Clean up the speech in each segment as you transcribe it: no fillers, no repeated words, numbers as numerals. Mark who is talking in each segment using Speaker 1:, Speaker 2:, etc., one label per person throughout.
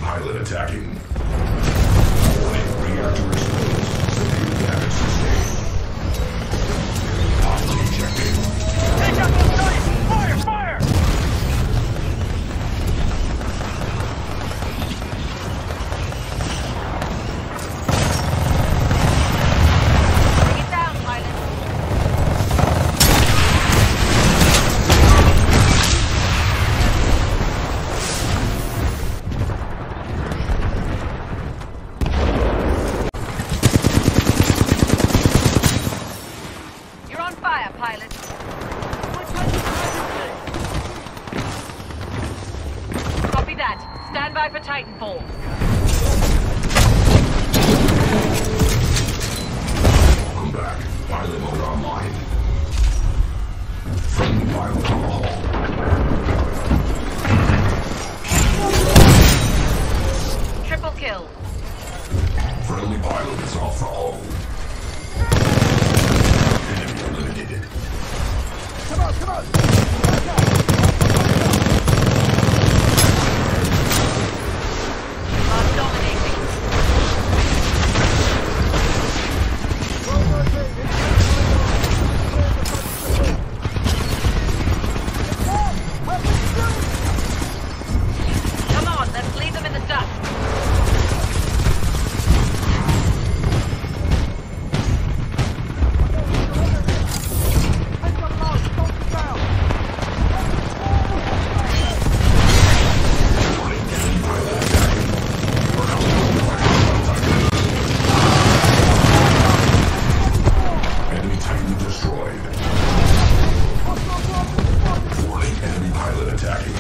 Speaker 1: pilot attacking. Warning, reactor exposed. Severe damage sustained. Hostage ejected.
Speaker 2: Take out those guys! Fire! Fire!
Speaker 3: Bring it down, pilot. You're on fire, pilot. Copy that. Stand by for Titanfall.
Speaker 1: Welcome back. Pilot mode online. Friendly pilot on the hull.
Speaker 3: Triple kill.
Speaker 1: Friendly pilot is off the hull. Enemy eliminated.
Speaker 2: Come on, come on!
Speaker 3: Are dominating. Come on, let's leave them in the dust.
Speaker 1: Enemy Titan destroyed. Warning, enemy pilot attacking.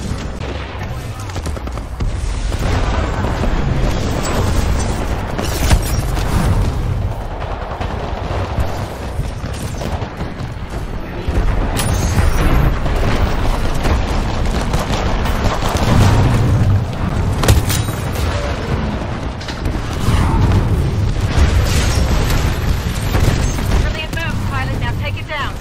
Speaker 3: Brilliant move, pilot. Now take it down.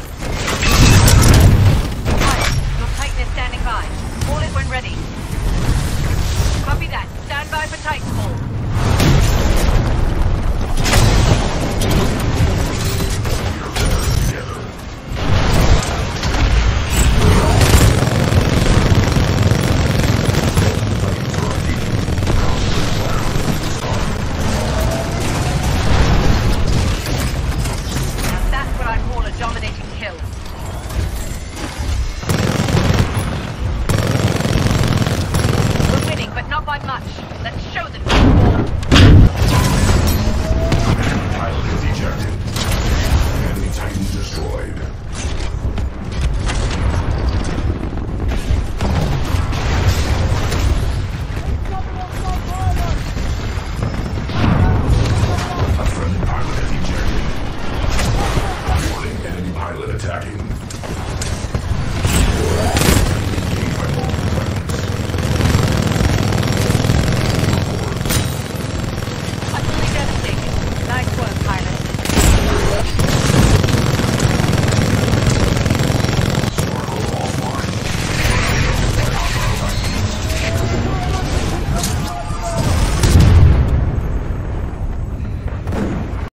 Speaker 3: Pilot, your Titan is standing by. Call it when ready. Copy that. Stand by for Titan.